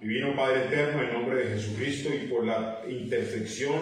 Divino Padre eterno, en nombre de Jesucristo y por la intersección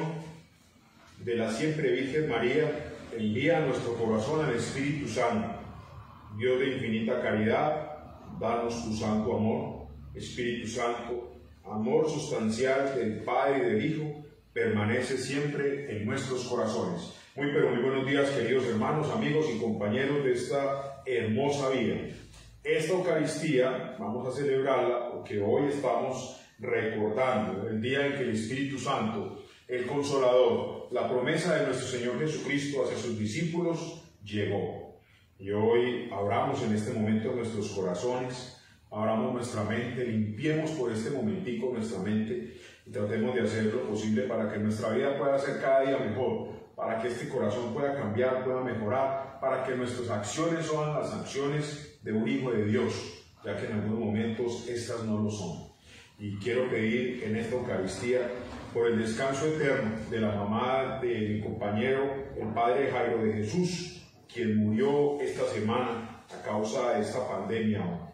de la siempre Virgen María, envía a nuestro corazón al Espíritu Santo. Dios de infinita caridad, danos tu santo amor. Espíritu Santo, amor sustancial del Padre y del Hijo, permanece siempre en nuestros corazones. Muy pero muy buenos días, queridos hermanos, amigos y compañeros de esta hermosa vida. Esta Eucaristía vamos a celebrarla porque hoy estamos recordando el día en que el Espíritu Santo, el Consolador, la promesa de nuestro Señor Jesucristo hacia sus discípulos, llegó. Y hoy abramos en este momento nuestros corazones, abramos nuestra mente, limpiemos por este momentico nuestra mente y tratemos de hacer lo posible para que nuestra vida pueda ser cada día mejor, para que este corazón pueda cambiar, pueda mejorar, para que nuestras acciones sean las acciones de un hijo de Dios, ya que en algunos momentos estas no lo son. Y quiero pedir en esta Eucaristía por el descanso eterno de la mamá de mi compañero, el padre Jairo de Jesús, quien murió esta semana a causa de esta pandemia.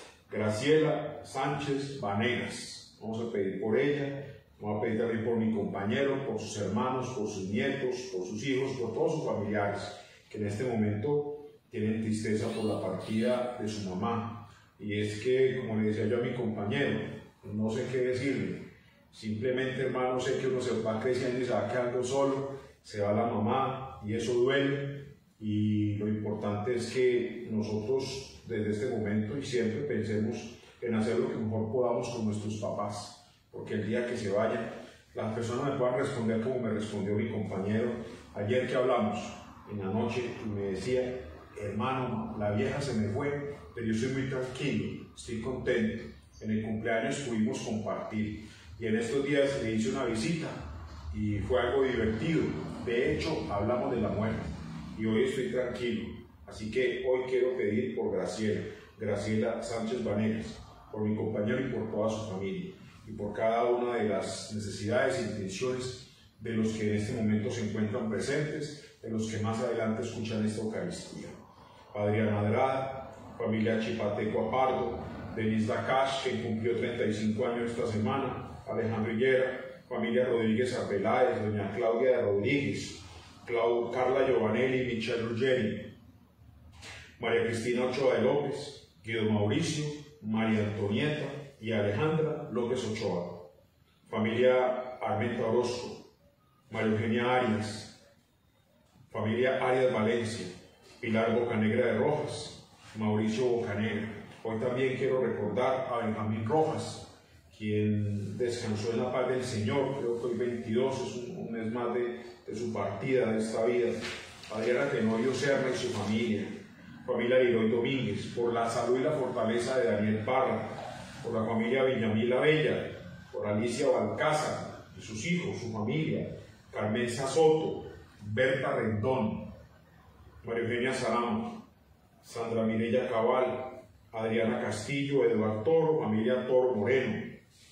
Graciela Sánchez Vanegas, vamos a pedir por ella, vamos a pedir también por mi compañero, por sus hermanos, por sus nietos, por sus hijos, por todos sus familiares, que en este momento tienen tristeza por la partida de su mamá. Y es que, como le decía yo a mi compañero, no sé qué decirle. Simplemente, hermano, sé que uno se va creciendo y se va quedando solo, se va la mamá y eso duele. Y lo importante es que nosotros, desde este momento y siempre, pensemos en hacer lo que mejor podamos con nuestros papás. Porque el día que se vayan, las personas me puedan responder como me respondió mi compañero ayer que hablamos en la noche y me decía: hermano, la vieja se me fue, pero yo estoy muy tranquilo, estoy contento. En el cumpleaños pudimos compartir y en estos días le hice una visita y fue algo divertido. De hecho, hablamos de la muerte y hoy estoy tranquilo. Así que hoy quiero pedir por Graciela Sánchez Vanegas, por mi compañero y por toda su familia y por cada una de las necesidades e intenciones de los que en este momento se encuentran presentes, de los que más adelante escuchan esta Eucaristía. Adriana Andrada, familia Chipateco Apardo, Denise Dacash, que cumplió 35 años esta semana, Alejandro Higuera, familia Rodríguez Arbeláez, doña Claudia de Rodríguez, Carla Giovanelli, Michelle Ruggeri, María Cristina Ochoa de López, Guido Mauricio, María Antonieta y Alejandra López Ochoa, familia Armenta Orozco, María Eugenia Arias, familia Arias Valencia, Pilar Bocanegra de Rojas, Mauricio Bocanegra. Hoy también quiero recordar a Benjamín Rojas, quien descansó en la paz del Señor. Creo que hoy 22 es un mes más de su partida de esta vida. Adriana Tenorio Serra y su familia, familia Leroy Domínguez, por la salud y la fortaleza de Daniel Parra, por la familia Villamila Bella, por Alicia Balcázar y sus hijos, su familia, Carmen Soto, Berta Rendón, María Eugenia Salamo, Sandra Mireya Cabal, Adriana Castillo, Eduardo Toro, familia Toro Moreno,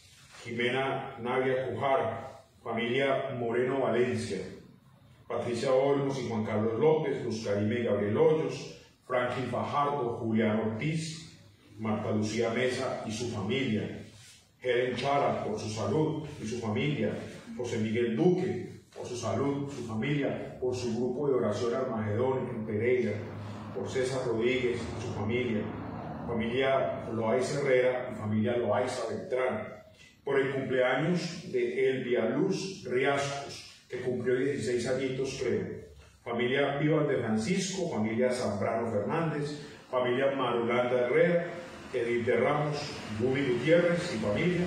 Jimena Navia Cujar, familia Moreno Valencia, Patricia Olmos y Juan Carlos López, Luz Karime y Gabriel Hoyos, Franklin Fajardo, Julián Ortiz, Marta Lucía Mesa y su familia, Helen Chara por su salud y su familia, José Miguel Duque por su salud, su familia, por su grupo de oración Armagedón en Pereira, por César Rodríguez y su familia, familia Loaiza Herrera y familia Loaiza Beltrán, por el cumpleaños de Elvia Luz Riascos, que cumplió 16 añitos, creo, familia Vivas de Francisco, familia Zambrano Fernández, familia Marulanda Herrera, Edith de Ramos, Bubi Gutiérrez y familia,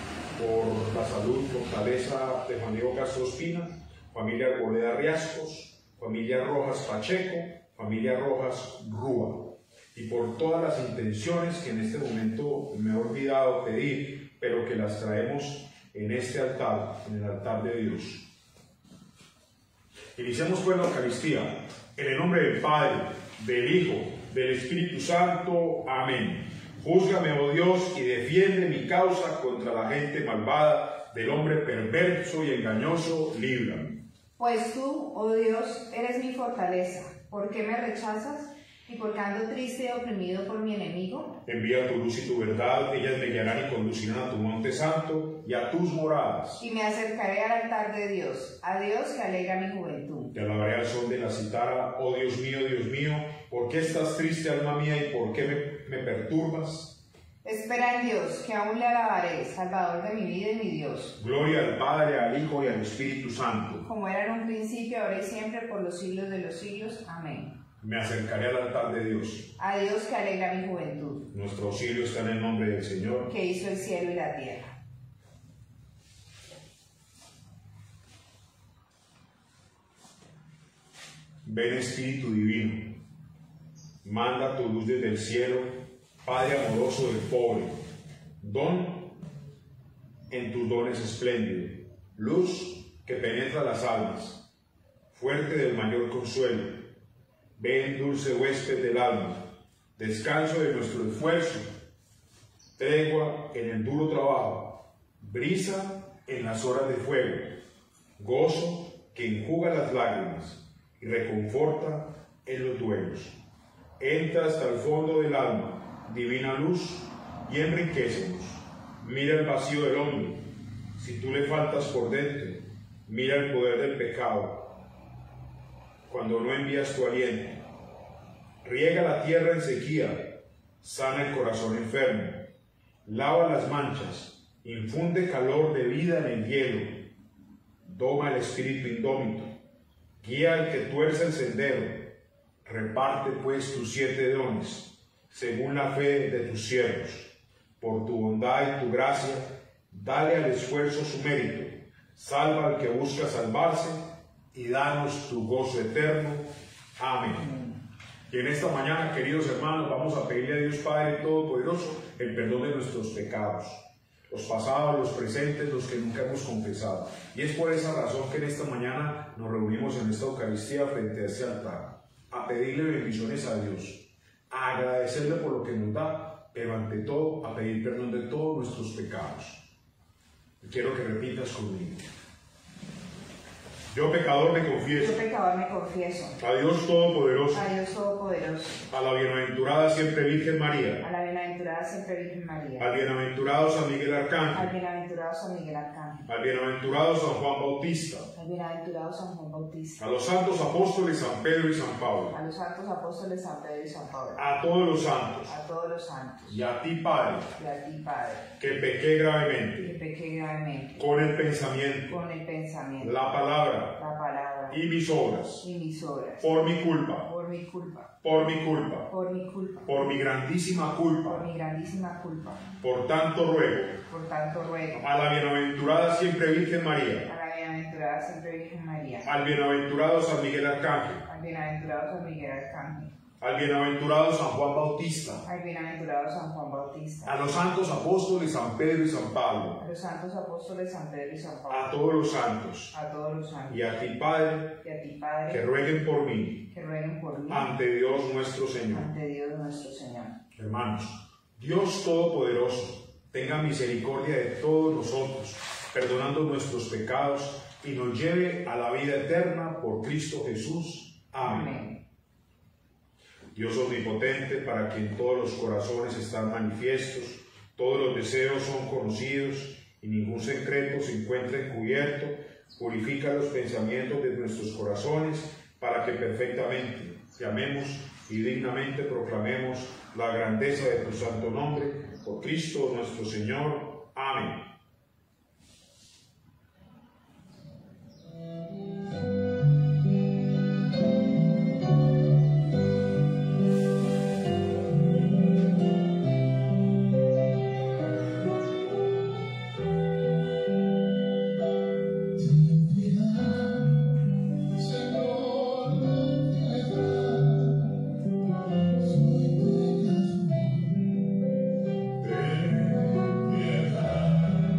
por la salud, fortaleza de Juan Diego Castro Espina, familia Arboleda Riascos, familia Rojas Pacheco, familia Rojas Rúa, y por todas las intenciones que en este momento me he olvidado pedir, pero que las traemos en este altar, en el altar de Dios. Iniciemos pues la Eucaristía, en el nombre del Padre, del Hijo, del Espíritu Santo. Amén. Júzgame, oh Dios, y defiende mi causa contra la gente malvada, del hombre perverso y engañoso, líbrame. Pues tú, oh Dios, eres mi fortaleza. ¿Por qué me rechazas? Y porque ando triste y oprimido por mi enemigo, Envía tu luz y tu verdad, ellas me guiarán y conducirán a tu monte santo y a tus moradas. y me acercaré al altar de Dios, a Dios que alegra mi juventud. Te alabaré al son de la citara, oh Dios mío, ¿por qué estás triste, alma mía, y por qué me perturbas? Espera en Dios, que aún le alabaré, Salvador de mi vida y mi Dios. Gloria al Padre, al Hijo y al Espíritu Santo. Como era en un principio, ahora y siempre, por los siglos de los siglos. Amén. Me acercaré al altar de Dios. A Dios que alegra mi juventud, Nuestro auxilio está en el nombre del Señor. que hizo el cielo y la tierra. Ven Espíritu Divino, manda tu luz desde el cielo, Padre amoroso del pobre, don en tus dones espléndido, luz que penetra las almas, fuerte del mayor consuelo. Ven dulce huésped del alma, descanso de nuestro esfuerzo, tregua en el duro trabajo, brisa en las horas de fuego, gozo que enjuga las lágrimas y reconforta en los duelos. Entra hasta el fondo del alma, divina luz, y enriquecenos. Mira el vacío del hombre. Si tú le faltas por dentro, mira el poder del pecado. Cuando no envías tu aliento, riega la tierra en sequía, sana el corazón enfermo, lava las manchas, infunde calor de vida en el hielo, doma el espíritu indómito, guía al que tuerce el sendero, reparte pues tus 7 dones, según la fe de tus siervos. Por tu bondad y tu gracia, dale al esfuerzo su mérito, salva al que busca salvarse, y danos tu gozo eterno. Amén. Y en esta mañana, queridos hermanos, vamos a pedirle a Dios Padre Todopoderoso el perdón de nuestros pecados, los pasados, los presentes, los que nunca hemos confesado. Y es por esa razón que en esta mañana nos reunimos en esta Eucaristía frente a este altar, a pedirle bendiciones a Dios, a agradecerle por lo que nos da, pero ante todo a pedir perdón de todos nuestros pecados. Quiero que repitas conmigo. Yo pecador me confieso. Yo pecador me confieso. A Dios Todopoderoso. A Dios Todopoderoso. A la bienaventurada siempre Virgen María. A la bienaventurada siempre Virgen María. Al bienaventurado San Miguel Al Arcángel. bienaventurado San Miguel Arcángel. Al bienaventurado San Juan Bautista. Al bienaventurado San Juan Bautista. A los santos apóstoles San Pedro y San Pablo. A los santos apóstoles San Pedro y San Pablo. A todos los santos. A todos los santos. Y a ti, Padre, Y a ti, Padre, que pequé gravemente que pequé gravemente, con el pensamiento, con el pensamiento, la palabra la palabra y mis obras, y mis obras, por mi culpa, por mi culpa, por mi culpa, por mi culpa, por mi grandísima por culpa. mi grandísima culpa. Por tanto ruego Por tanto ruego a la bienaventurada siempre Virgen María, a la bienaventurada siempre Virgen María, al bienaventurado San Miguel Arcángel, al bienaventurado San Miguel Arcángel, al bienaventurado San Juan Bautista, al bienaventurado San Juan Bautista, a los santos apóstoles San Pedro y San Pablo, a los santos apóstoles San Pedro y San a Pablo, todos los santos, a todos los santos, y a ti, Padre, y a ti, que Padre, rueguen por mí que rueguen por mí ante Dios nuestro Señor. ante Dios nuestro Señor. Hermanos, Dios Todopoderoso, tenga misericordia de todos nosotros, perdonando nuestros pecados, y nos lleve a la vida eterna por Cristo Jesús. Amén. Amén. Dios omnipotente, para quien todos los corazones están manifiestos, todos los deseos son conocidos y ningún secreto se encuentra encubierto, purifica los pensamientos de nuestros corazones para que perfectamente te amemos y dignamente proclamemos la grandeza de tu santo nombre, por Cristo nuestro Señor. Amén. Ten piedad.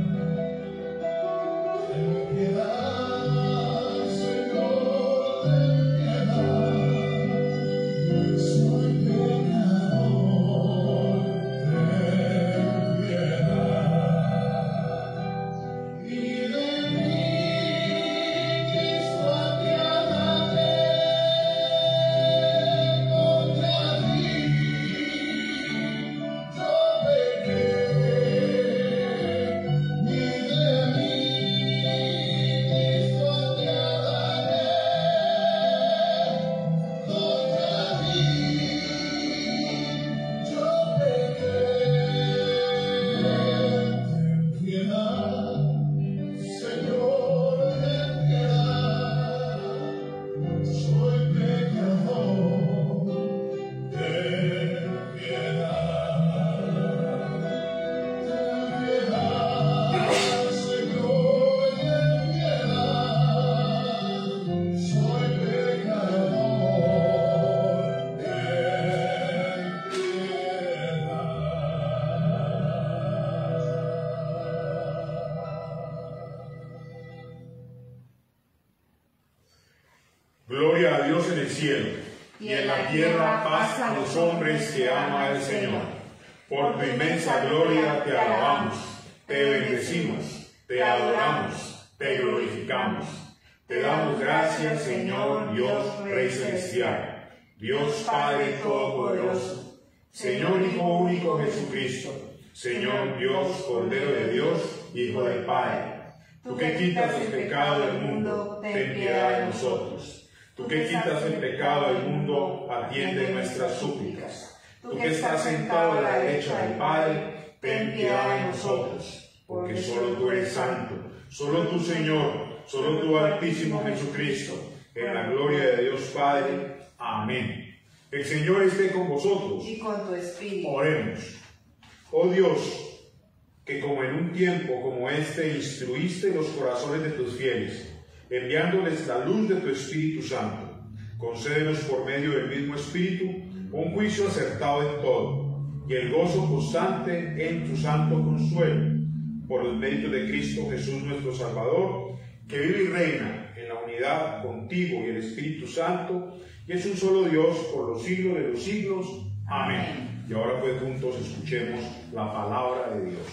cielo, y en la tierra paz a los hombres que ama el Señor. Por tu inmensa gloria te alabamos, te bendecimos, te adoramos, te glorificamos. Te damos gracias, Señor Dios Rey Celestial, Dios Padre Todopoderoso, Señor Hijo único Jesucristo, Señor Dios, Cordero de Dios, Hijo del Padre. Tú que quitas el pecado del mundo, ten piedad de nosotros. Tú que quitas el pecado del mundo, atiende nuestras súplicas. Tú que estás sentado a la derecha del Padre, ten piedad de nosotros, porque solo tú eres santo, solo tú, Señor, solo tú, Altísimo Jesucristo, en la gloria de Dios Padre. Amén. El Señor esté con vosotros. Y con tu espíritu. Oremos. Oh Dios, que como en un tiempo como este instruiste los corazones de tus fieles, enviándoles la luz de tu Espíritu Santo, concédenos por medio del mismo Espíritu un juicio acertado en todo, y el gozo constante en tu santo consuelo, por los méritos de Cristo Jesús nuestro Salvador, que vive y reina en la unidad contigo y el Espíritu Santo, y es un solo Dios por los siglos de los siglos. Amén. Y ahora pues juntos escuchemos la palabra de Dios.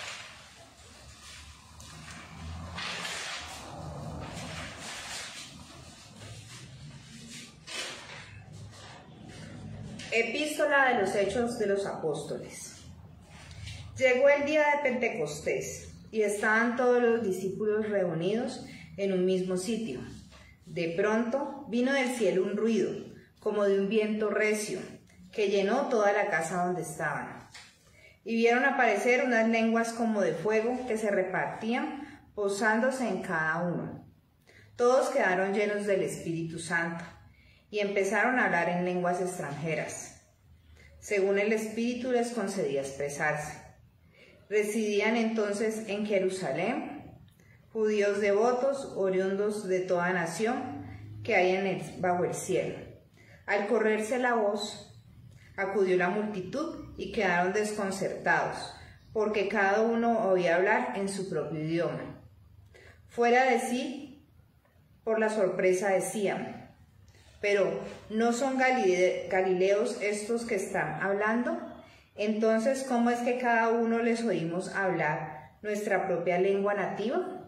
Epístola de los Hechos de los Apóstoles. Llegó el día de Pentecostés y estaban todos los discípulos reunidos en un mismo sitio. De pronto vino del cielo un ruido, como de un viento recio, que llenó toda la casa donde estaban. Y vieron aparecer unas lenguas como de fuego que se repartían, posándose en cada uno. Todos quedaron llenos del Espíritu Santo y empezaron a hablar en lenguas extranjeras, según el Espíritu les concedía expresarse. Residían entonces en Jerusalén judíos devotos, oriundos de toda nación que hay bajo el cielo. Al correrse la voz, acudió la multitud y quedaron desconcertados, porque cada uno oía hablar en su propio idioma. Fuera de sí, por la sorpresa decían: ¿pero no son galileos estos que están hablando? Entonces, ¿cómo es que cada uno les oímos hablar nuestra propia lengua nativa?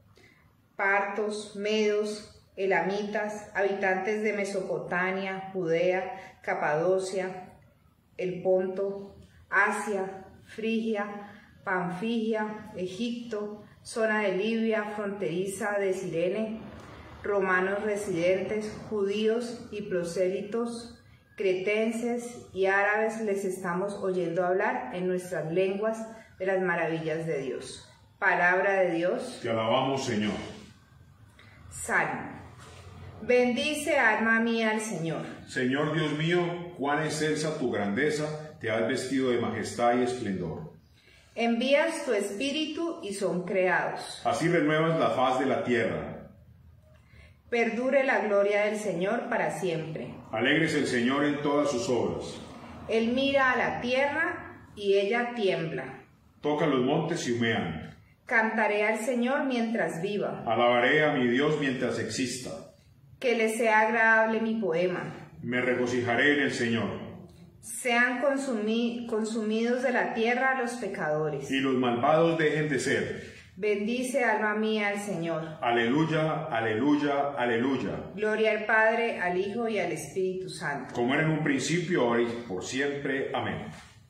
Partos, medos, elamitas, habitantes de Mesopotamia, Judea, Capadocia, el Ponto, Asia, Frigia, Panfilia, Egipto, zona de Libia, fronteriza de Cirene, romanos residentes, judíos y prosélitos, cretenses y árabes, les estamos oyendo hablar en nuestras lenguas de las maravillas de Dios. Palabra de Dios. Te alabamos, Señor. Salmo. Bendice, alma mía, al Señor. Señor Dios mío, cuán excelsa tu grandeza, te has vestido de majestad y esplendor. Envías tu espíritu y son creados. Así renuevas la faz de la tierra. Perdure la gloria del Señor para siempre. Alegres el Señor en todas sus obras. Él mira a la tierra y ella tiembla. Toca los montes y humean. Cantaré al Señor mientras viva. Alabaré a mi Dios mientras exista. Que le sea agradable mi poema. Me regocijaré en el Señor. Sean consumidos de la tierra los pecadores. Y los malvados dejen de ser. Bendice, alma mía, al Señor. Aleluya, aleluya, aleluya. Gloria al Padre, al Hijo y al Espíritu Santo. Como era en un principio, ahora y por siempre. Amén.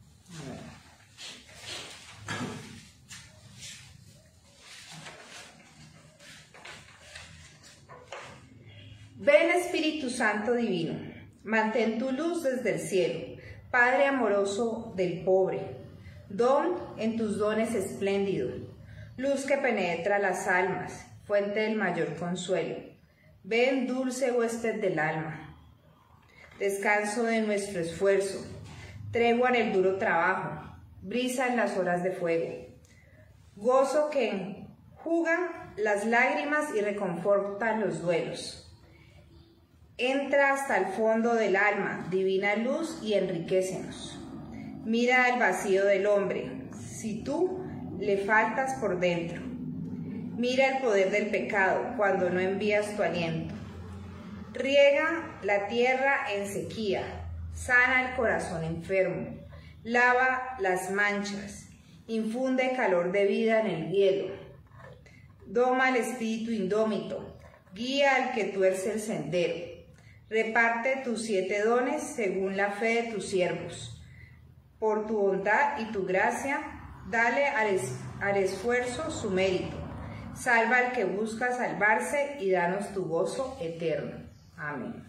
Ven, Espíritu Santo divino, mantén tu luz desde el cielo, Padre amoroso del pobre, don en tus dones espléndido, luz que penetra las almas, fuente del mayor consuelo. Ven, dulce huésped del alma, descanso de nuestro esfuerzo, tregua en el duro trabajo, brisa en las horas de fuego, gozo que enjugan las lágrimas y reconfortan los duelos. Entra hasta el fondo del alma, divina luz, y enriquécenos. Mira el vacío del hombre, si tú le faltas por dentro. Mira el poder del pecado cuando no envías tu aliento. Riega la tierra en sequía, sana el corazón enfermo, lava las manchas, infunde calor de vida en el hielo, doma el espíritu indómito, guía al que tuerce el sendero, reparte tus 7 dones según la fe de tus siervos. Por tu bondad y tu gracia, dale al esfuerzo su mérito. Salva al que busca salvarse y danos tu gozo eterno. Amén.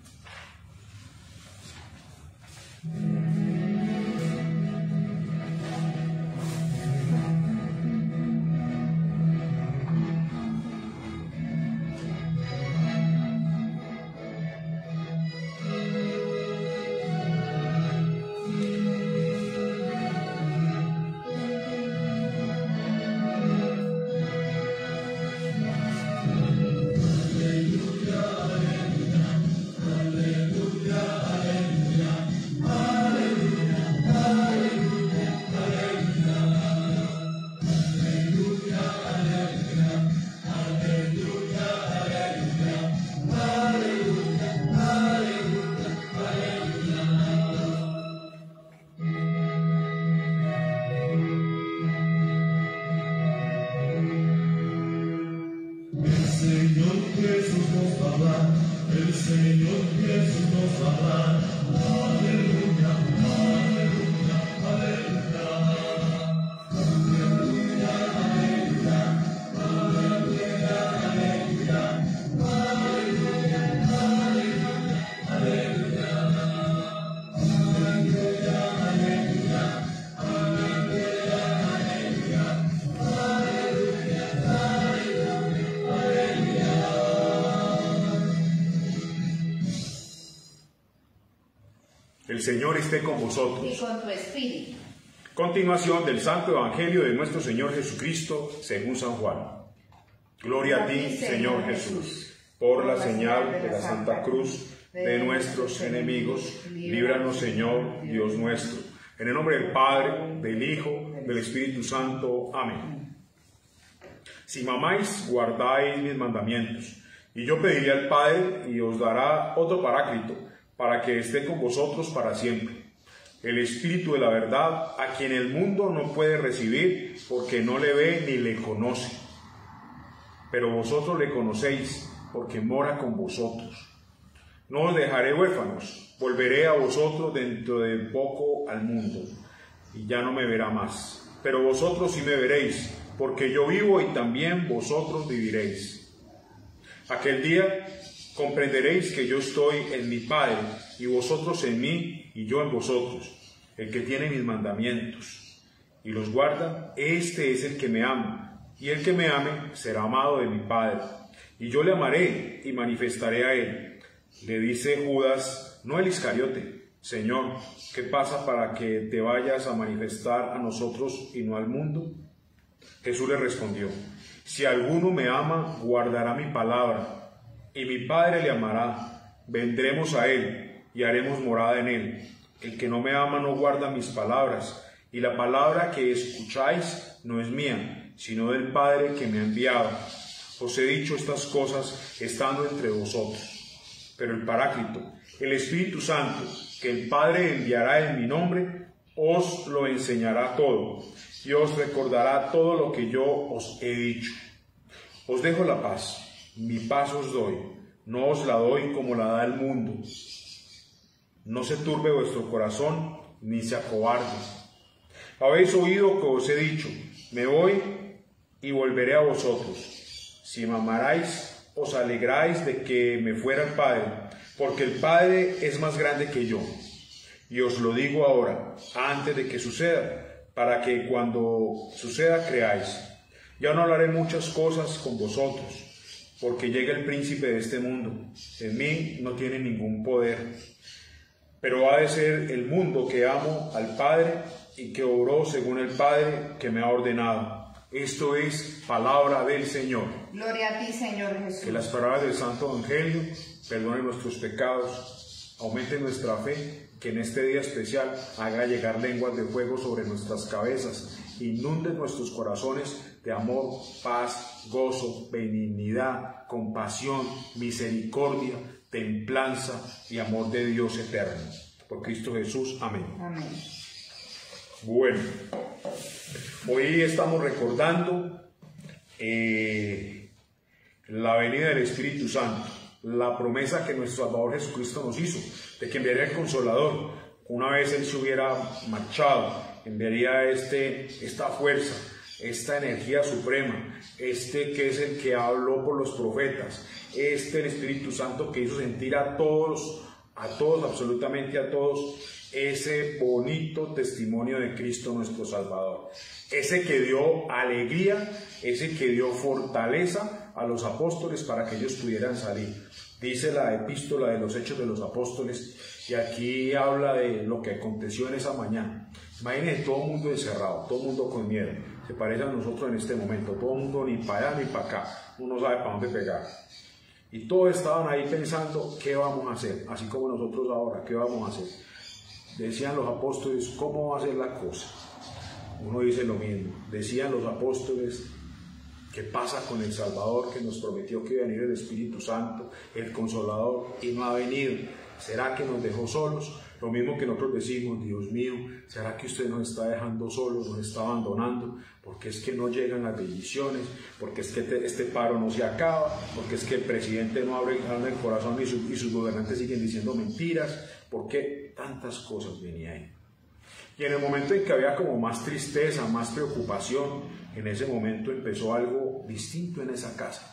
El Señor esté con vosotros. Y con tu espíritu. Continuación del Santo Evangelio de nuestro Señor Jesucristo, según San Juan. Gloria a ti, Señor Jesús. Por la señal de la Santa Cruz de nuestros enemigos, líbranos, Señor, Dios nuestro. En el nombre del Padre, del Hijo, del Espíritu Santo. Amén. Si mamáis, guardáis mis mandamientos. Y yo pediré al Padre, y os dará otro Paráclito, para que esté con vosotros para siempre. El Espíritu de la verdad, a quien el mundo no puede recibir, porque no le ve ni le conoce. Pero vosotros le conocéis, porque mora con vosotros. No os dejaré huérfanos, volveré a vosotros dentro de poco al mundo, y ya no me verá más. Pero vosotros sí me veréis, porque yo vivo y también vosotros viviréis. Aquel día comprenderéis que yo estoy en mi Padre, y vosotros en mí, y yo en vosotros. El que tiene mis mandamientos y los guarda, este es el que me ama, y el que me ame será amado de mi Padre. Y yo le amaré y manifestaré a él. Le dice Judas, no el Iscariote: Señor, ¿qué pasa para que te vayas a manifestar a nosotros y no al mundo? Jesús le respondió: si alguno me ama, guardará mi palabra, y mi Padre le amará. Vendremos a él y haremos morada en él. El que no me ama no guarda mis palabras, y la palabra que escucháis no es mía, sino del Padre que me ha enviado. Os he dicho estas cosas estando entre vosotros. Pero el Paráclito, el Espíritu Santo, que el Padre enviará en mi nombre, os lo enseñará todo, y os recordará todo lo que yo os he dicho. Os dejo la paz. Mi paz os doy, no os la doy como la da el mundo. No se turbe vuestro corazón, ni se acobarde. Habéis oído que os he dicho: me voy y volveré a vosotros. Si me amarais, os alegráis de que me fuera el Padre, porque el Padre es más grande que yo. Y os lo digo ahora, antes de que suceda, para que cuando suceda creáis. Ya no hablaré muchas cosas con vosotros, porque llega el príncipe de este mundo. En mí no tiene ningún poder, pero ha de ser el mundo que amo al Padre y que obró según el Padre que me ha ordenado. Esto es palabra del Señor. Gloria a ti, Señor Jesús. Que las palabras del Santo Evangelio perdonen nuestros pecados, aumenten nuestra fe, que en este día especial haga llegar lenguas de fuego sobre nuestras cabezas, inunde nuestros corazones de amor, paz, gozo, benignidad, compasión, misericordia, templanza y amor de Dios eterno. Por Cristo Jesús. Amén. Amén. Bueno, hoy estamos recordando la venida del Espíritu Santo, la promesa que nuestro Salvador Jesucristo nos hizo, de que enviaría el Consolador. Una vez Él se hubiera marchado, enviaría esta fuerza, esta energía suprema, que es el que habló por los profetas, el Espíritu Santo que hizo sentir a todos, absolutamente a todos, ese bonito testimonio de Cristo nuestro Salvador, ese que dio alegría, ese que dio fortaleza a los apóstoles para que ellos pudieran salir. Dice la epístola de los Hechos de los Apóstoles, y aquí habla de lo que aconteció en esa mañana. Imagínense todo el mundo encerrado, todo el mundo con miedo. Se parece a nosotros en este momento, todo el mundo ni para allá ni para acá, uno no sabe para dónde pegar. Y todos estaban ahí pensando, ¿qué vamos a hacer? Así como nosotros ahora, ¿qué vamos a hacer? Decían los apóstoles, ¿cómo va a ser la cosa? Uno dice lo mismo. Decían los apóstoles, ¿qué pasa con el Salvador que nos prometió que iba a venir el Espíritu Santo, el Consolador, y no ha venido? ¿Será que nos dejó solos? Lo mismo que nosotros decimos, Dios mío, ¿será que usted nos está dejando solos, nos está abandonando? Porque es que no llegan las bendiciones, porque es que este paro no se acaba, porque es que el presidente no abre el corazón y sus gobernantes siguen diciendo mentiras. ¿Por qué? Tantas cosas venían ahí. Y en el momento en que había como más tristeza, más preocupación, en ese momento empezó algo distinto en esa casa.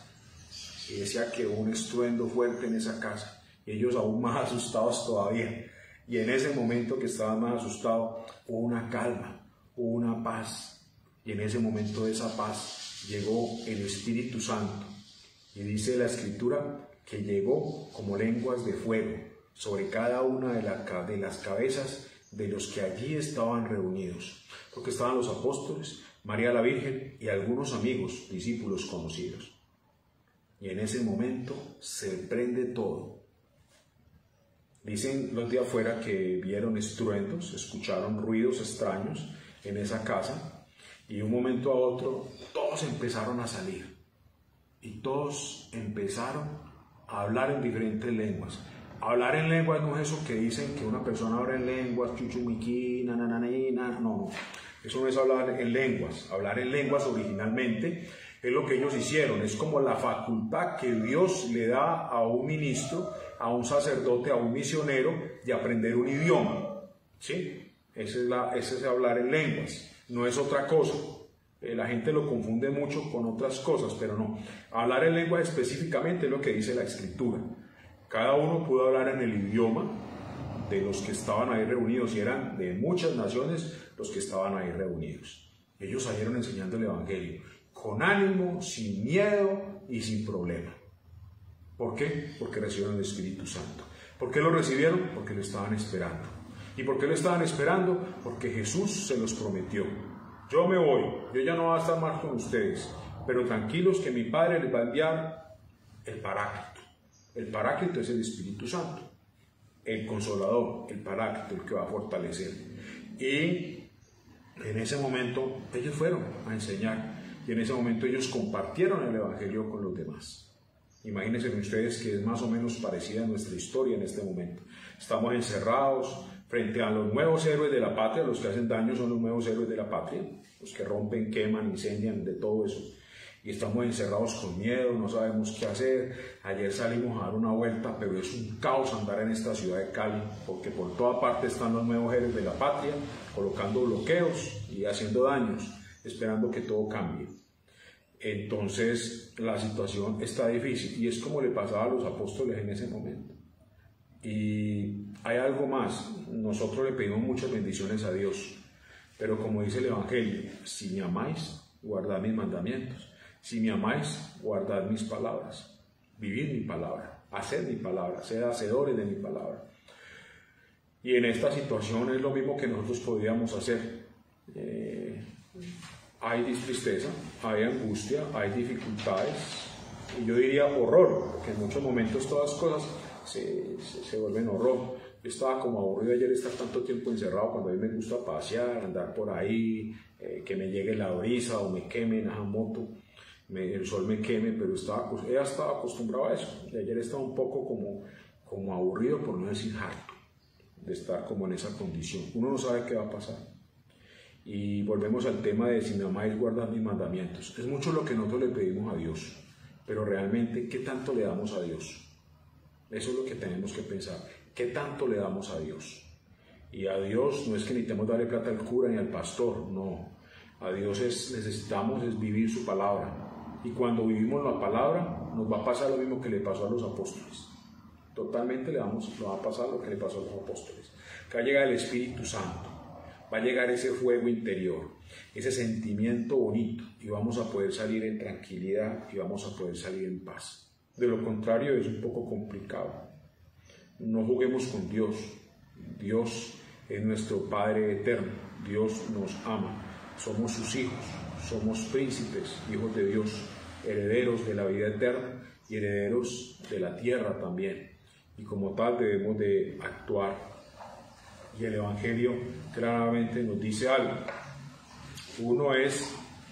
Y decía que hubo un estruendo fuerte en esa casa, y ellos aún más asustados todavía. Y en ese momento que estaban más asustados, hubo una calma, hubo una paz. Y en ese momento de esa paz llegó el Espíritu Santo. Y dice la Escritura que llegó como lenguas de fuego sobre cada una de las cabezas de los que allí estaban reunidos. Porque estaban los apóstoles, María la Virgen y algunos amigos, discípulos conocidos. Y en ese momento se prende todo. Dicen los de afuera que vieron estruendos, escucharon ruidos extraños en esa casa, y de un momento a otro todos empezaron a salir y todos empezaron a hablar en diferentes lenguas. Hablar en lenguas no es eso que dicen que una persona habla en lenguas, chuchumiquí, nananana, no, eso no es hablar en lenguas. Hablar en lenguas originalmente es lo que ellos hicieron, es como la facultad que Dios le da a un ministro, a un sacerdote, a un misionero, de aprender un idioma, ¿sí? Ese es hablar en lenguas, no es otra cosa. La gente lo confunde mucho con otras cosas, pero no. Hablar en lengua específicamente es lo que dice la Escritura. Cada uno pudo hablar en el idioma de los que estaban ahí reunidos, y eran de muchas naciones los que estaban ahí reunidos. Ellos salieron enseñando el Evangelio, con ánimo, sin miedo y sin problema. ¿Por qué? Porque recibieron el Espíritu Santo. ¿Por qué lo recibieron? Porque lo estaban esperando. ¿Y por qué lo estaban esperando? Porque Jesús se los prometió. Yo me voy, yo ya no voy a estar más con ustedes, pero tranquilos que mi Padre les va a enviar el Paráclito. El Paráclito es el Espíritu Santo, el Consolador, el Paráclito, el que va a fortalecer. Y en ese momento ellos fueron a enseñar, y en ese momento ellos compartieron el Evangelio con los demás. Imagínense ustedes que es más o menos parecida a nuestra historia en este momento. Estamos encerrados frente a los nuevos héroes de la patria. Los que hacen daño son los nuevos héroes de la patria, los que rompen, queman, incendian, de todo eso. Y estamos encerrados con miedo, no sabemos qué hacer. Ayer salimos a dar una vuelta, pero es un caos andar en esta ciudad de Cali, porque por toda parte están los nuevos héroes de la patria, colocando bloqueos y haciendo daños, esperando que todo cambie. Entonces la situación está difícil, y es como le pasaba a los apóstoles en ese momento. Y hay algo más, nosotros le pedimos muchas bendiciones a Dios, pero como dice el Evangelio, si me amáis, guardad mis mandamientos. Si me amáis, guardad mis palabras, vivid mi palabra, haced mi palabra, sed hacedores de mi palabra. Y en esta situación es lo mismo que nosotros podríamos hacer. Hay tristeza, hay angustia, hay dificultades, y yo diría horror, porque en muchos momentos todas las cosas se vuelven horror. Yo estaba como aburrido ayer estar tanto tiempo encerrado, cuando a mí me gusta pasear, andar por ahí, que me llegue la brisa o me queme en la moto, el sol me queme, pero ella estaba acostumbrada a eso. Y ayer estaba un poco como aburrido, por no decir harto, de estar como en esa condición. Uno no sabe qué va a pasar. Y volvemos al tema de si me amáis, guardad mis mandamientos. Es mucho lo que nosotros le pedimos a Dios, pero realmente, ¿qué tanto le damos a Dios? Eso es lo que tenemos que pensar. ¿Qué tanto le damos a Dios? Y a Dios no es que necesitemos darle plata al cura ni al pastor, no. A Dios necesitamos vivir su palabra. Y cuando vivimos la palabra, nos va a pasar lo mismo que le pasó a los apóstoles. Totalmente nos va a pasar lo que le pasó a los apóstoles. Que va a llegar el Espíritu Santo, va a llegar ese fuego interior, ese sentimiento bonito, y vamos a poder salir en tranquilidad y vamos a poder salir en paz. De lo contrario, es un poco complicado. No juguemos con Dios. Dios es nuestro Padre eterno. Dios nos ama. Somos sus hijos. Somos príncipes, hijos de Dios, herederos de la vida eterna y herederos de la tierra también. Y como tal debemos de actuar. Y el Evangelio claramente nos dice algo. Uno es: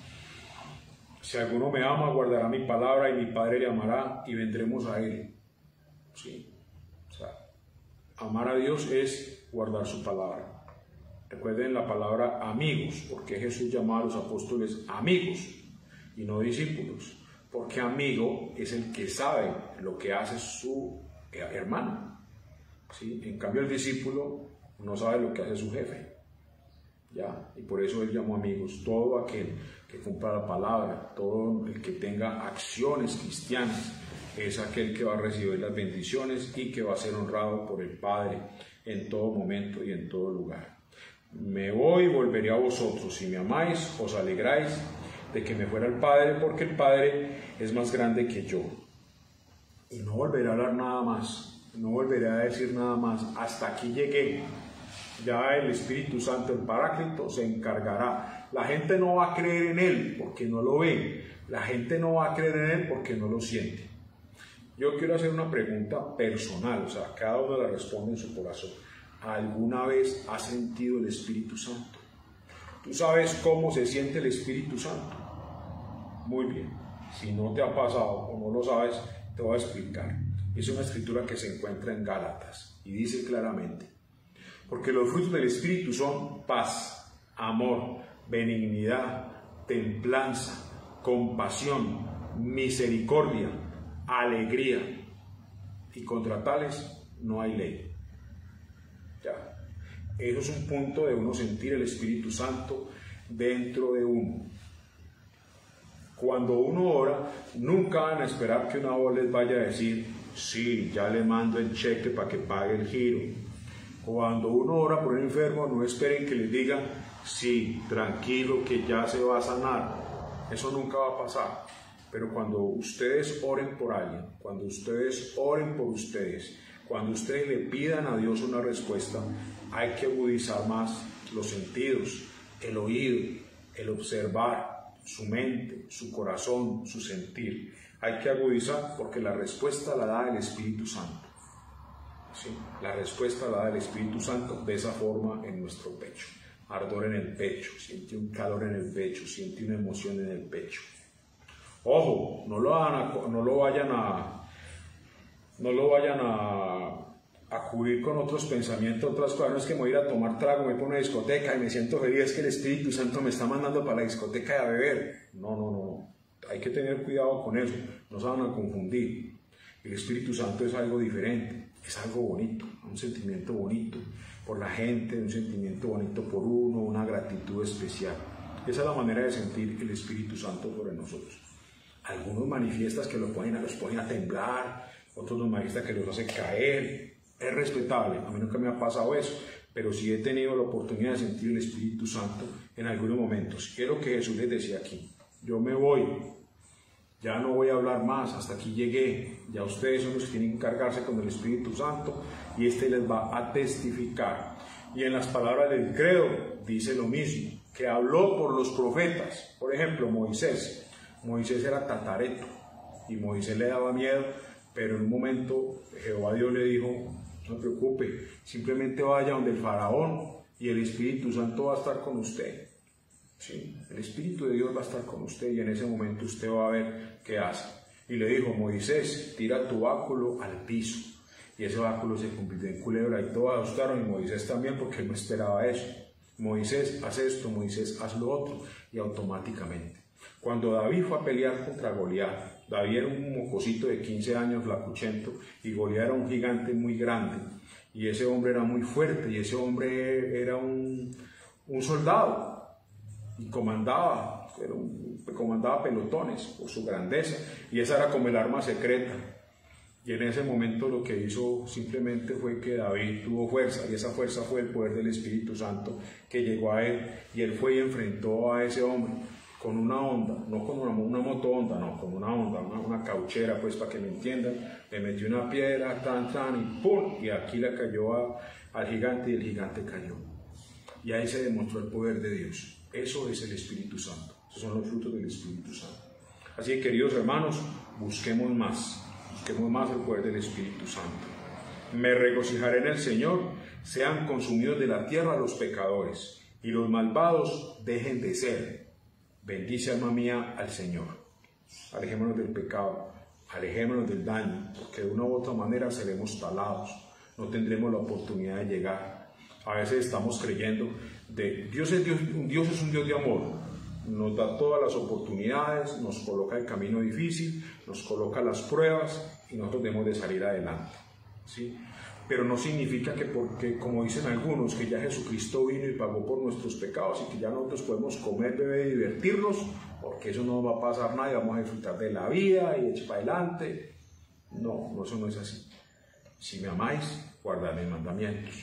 si alguno me ama, guardará mi palabra, y mi Padre le amará, y vendremos a él. ¿Sí? O sea, amar a Dios es guardar su palabra. Recuerden la palabra amigos, porque Jesús llamaba a los apóstoles amigos y no discípulos, porque amigo es el que sabe lo que hace su hermano. ¿Sí? En cambio, el discípulo no sabe lo que hace su jefe. ¿Ya? Y por eso él llamó amigos todo aquel que cumpla la palabra, todo el que tenga acciones cristianas, es aquel que va a recibir las bendiciones y que va a ser honrado por el Padre en todo momento y en todo lugar. Me voy y volveré a vosotros. Si me amáis, os alegráis de que me fuera el Padre, porque el Padre es más grande que yo. Y no volveré a hablar nada más, no volveré a decir nada más. Hasta aquí llegué. Ya el Espíritu Santo, el Paráclito, se encargará. La gente no va a creer en Él porque no lo ve. La gente no va a creer en Él porque no lo siente. Yo quiero hacer una pregunta personal, o sea, cada uno la responde en su corazón. ¿Alguna vez has sentido el Espíritu Santo? ¿Tú sabes cómo se siente el Espíritu Santo? Muy bien. Si no te ha pasado o no lo sabes, te voy a explicar. Es una escritura que se encuentra en Gálatas y dice claramente: porque los frutos del Espíritu son paz, amor, benignidad, templanza, compasión, misericordia, alegría, y contra tales no hay ley. Ya. Eso es un punto de uno sentir el Espíritu Santo dentro de uno. Cuando uno ora, nunca van a esperar que una voz les vaya a decir: sí, ya le mando el cheque para que pague el giro. Cuando uno ora por un enfermo, no esperen que les diga: sí, tranquilo, que ya se va a sanar. Eso nunca va a pasar. Pero cuando ustedes oren por alguien, cuando ustedes oren por ustedes, cuando ustedes le pidan a Dios una respuesta, hay que agudizar más los sentidos, el oído, el observar, su mente, su corazón, su sentir. Hay que agudizar porque la respuesta la da el Espíritu Santo. ¿Sí? La respuesta la da el Espíritu Santo de esa forma en nuestro pecho. Ardor en el pecho, siente un calor en el pecho, siente una emoción en el pecho. Ojo, no lo vayan a acudir con otros pensamientos, otras cosas. No es que me voy a ir a tomar trago, me voy a una discoteca y me siento feliz, es que el Espíritu Santo me está mandando para la discoteca y a beber. No. Hay que tener cuidado con eso, no se van a confundir. El Espíritu Santo es algo diferente, es algo bonito, un sentimiento bonito por la gente, un sentimiento bonito por uno, una gratitud especial. Esa es la manera de sentir el Espíritu Santo sobre nosotros. Algunos manifiestan que los ponen a temblar, otros nos manifiestan que los hace caer. Es respetable, a mí nunca me ha pasado eso, pero sí he tenido la oportunidad de sentir el Espíritu Santo en algunos momentos. ¿Qué es lo que Jesús les decía aquí? Yo me voy, ya no voy a hablar más, hasta aquí llegué, ya ustedes son los que tienen que encargarse con el Espíritu Santo y este les va a testificar. Y en las palabras del credo dice lo mismo, que habló por los profetas. Por ejemplo, Moisés era tatareto y Moisés le daba miedo, pero en un momento Jehová Dios le dijo: no se preocupe, simplemente vaya donde el faraón y el Espíritu Santo va a estar con usted. Sí, el Espíritu de Dios va a estar con usted y en ese momento usted va a ver qué hace. Y le dijo: Moisés, tira tu báculo al piso. y ese báculo se convirtió en culebra y todos asustaron, y Moisés también, porque él no esperaba eso. Moisés, haz esto, Moisés, haz lo otro, y automáticamente. Cuando David fue a pelear contra Goliat, David era un mocosito de 15 años, flacuchento, y Goliat era un gigante muy grande, y ese hombre era muy fuerte, y ese hombre era un soldado, y comandaba pelotones por su grandeza, y esa era como el arma secreta. Y en ese momento lo que hizo simplemente fue que David tuvo fuerza, y esa fuerza fue el poder del Espíritu Santo que llegó a él, y él fue y enfrentó a ese hombre con una honda, no con una moto honda, no, con una honda, una cauchera, pues para que me entiendan. Le metió una piedra, tan, y ¡pum! Y aquí le cayó al gigante, y el gigante cayó. Y ahí se demostró el poder de Dios. Eso es el Espíritu Santo, esos son los frutos del Espíritu Santo. Así que, queridos hermanos, busquemos más el poder del Espíritu Santo. Me regocijaré en el Señor, sean consumidos de la tierra los pecadores, y los malvados dejen de ser. Bendice, alma mía, al Señor. Alejémonos del pecado, alejémonos del daño, porque de una u otra manera seremos talados, no tendremos la oportunidad de llegar. A veces estamos creyendo de Dios es un Dios de amor, nos da todas las oportunidades, nos coloca el camino difícil, nos coloca las pruebas, y nosotros debemos de salir adelante, ¿sí? Pero no significa que porque, como dicen algunos, que ya Jesucristo vino y pagó por nuestros pecados y que ya nosotros podemos comer, beber y divertirnos, porque eso no va a pasar nada y vamos a disfrutar de la vida y echar para adelante. No, eso no es así. Si me amáis, guardad mis mandamientos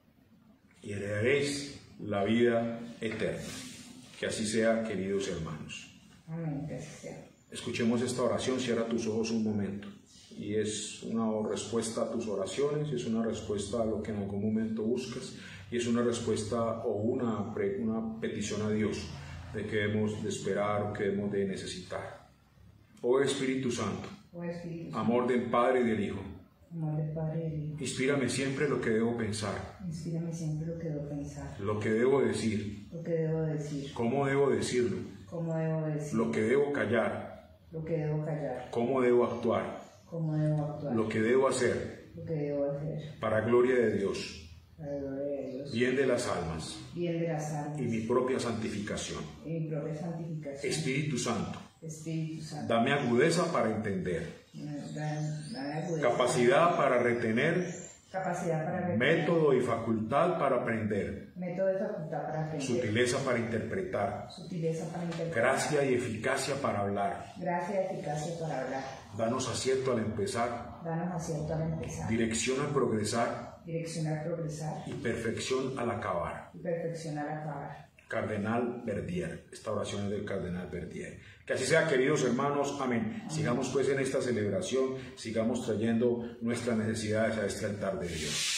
y heredaréis la vida eterna. Que así sea, queridos hermanos. Amén. Gracias. Escuchemos esta oración, cierra tus ojos un momento. Y es una respuesta a tus oraciones, es una respuesta a lo que en algún momento buscas, y es una respuesta o una petición a Dios de que debemos de esperar o que debemos de necesitar. Oh Espíritu Santo, amor del Padre y del Hijo, inspírame siempre lo que debo pensar, lo que debo decir, cómo debo decirlo, lo que debo callar, cómo debo actuar, lo que debo hacer, para gloria de Dios, bien de las almas, y mi propia santificación. Espíritu Santo, dame agudeza para entender, capacidad para retener, método y facultad para aprender, sutileza para interpretar, gracia y eficacia para hablar. Danos acierto al empezar, dirección al progresar, y perfección al acabar. Cardenal Verdier. Esta oración es del Cardenal Verdier. Que así sea, queridos hermanos. Amén. Sigamos pues en esta celebración, sigamos trayendo nuestras necesidades a este altar de Dios.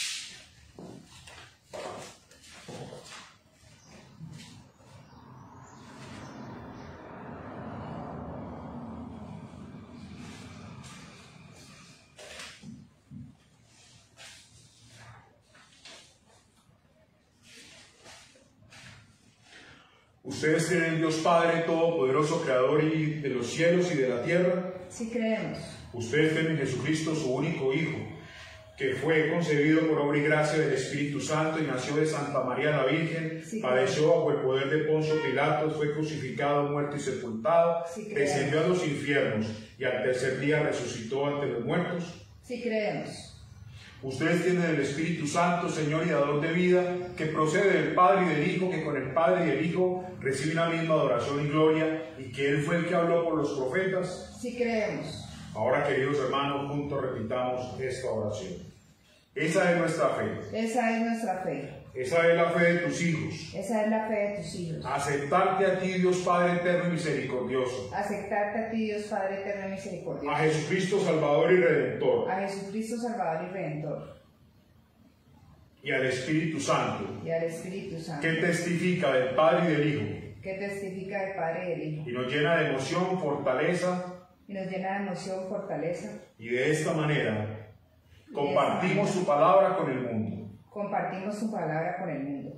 ¿Ustedes creen en Dios Padre Todopoderoso, Creador de los cielos y de la tierra? Sí creemos. ¿Ustedes creen en Jesucristo, su único Hijo, que fue concebido por obra y gracia del Espíritu Santo y nació de Santa María la Virgen, sí, padeció bajo el poder de Poncio Pilatos, fue crucificado, muerto y sepultado, sí, descendió a los infiernos y al tercer día resucitó ante los muertos? Sí creemos. Ustedes tienen el Espíritu Santo, Señor y dador de vida, que procede del Padre y del Hijo, que con el Padre y el Hijo reciben la misma adoración y gloria, y que Él fue el que habló por los profetas. Sí creemos. Ahora, queridos hermanos, juntos repitamos esta oración. Esa es nuestra fe. Esa es nuestra fe. Esa es la fe de tus hijos. Esa es la fe de tus hijos. Aceptarte a ti, Dios Padre eterno y misericordioso. Aceptarte a ti, Dios Padre eterno y misericordioso. A Jesucristo Salvador y Redentor. A Jesucristo Salvador y Redentor. Y al Espíritu Santo. Y al Espíritu Santo. Que testifica del Padre y del Hijo. Que testifica del Padre y del Hijo. Y nos llena de emoción, fortaleza. Y nos llena de emoción, fortaleza. Y de esta manera compartimos su palabra con el mundo. Compartimos su palabra con el mundo.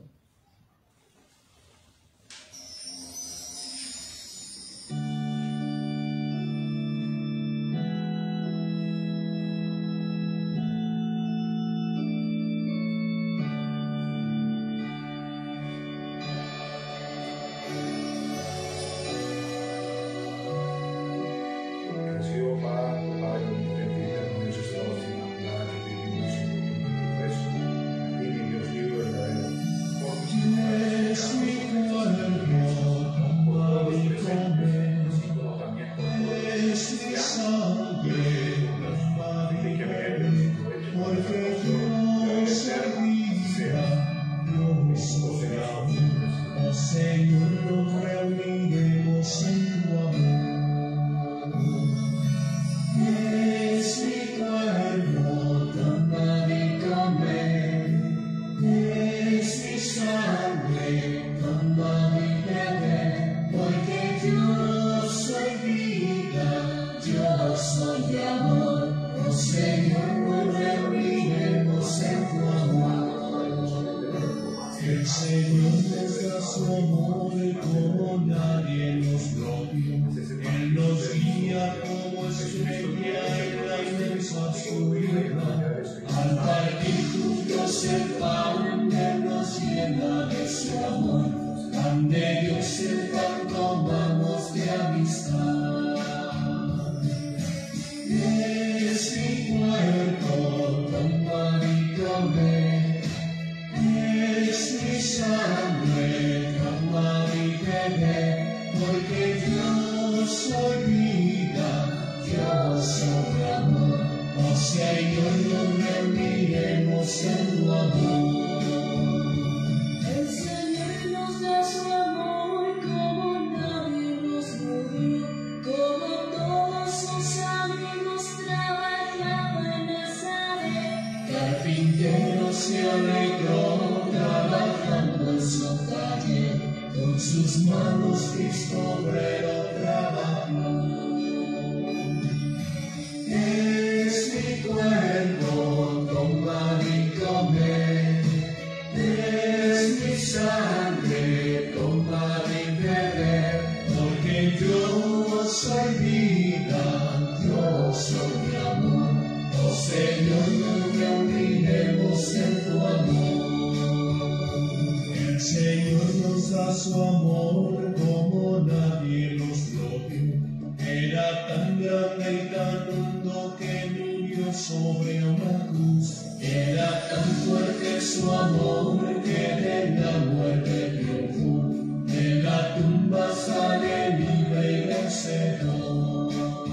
su amor como nadie nos lo dio. Él nos guía como estrella en la inmensa oscuridad. Al partir juntos el pan que nos llena de su amor, pan de Dios el pan tomamos de amistad. Es mi cuerpo, toma y come. Es mi sangre, toma y bebe, porque yo soy vida, yo soy amor. Oh Señor, no me olvidemos en tu amor. El Señor nos da su amor como nadie nos lo dio, como todos sus amigos trabajando en Nazaret. Carpintero se alegró trabajando en su taller, con sus manos Cristo obrero trabajó. Es mi cuerpo, toma y come. Es mi sangre, toma y bebe, porque yo soy vida, yo soy amor. Oh Señor, no me olvidemos en tu amor. El Señor nos da su amor como nadie nos lo dio. Era tan grande y tan hondo que murió sobre una cruz. Era tan fuerte su amor que de la muerte triunfó. De la tumba sale libre y vencedor.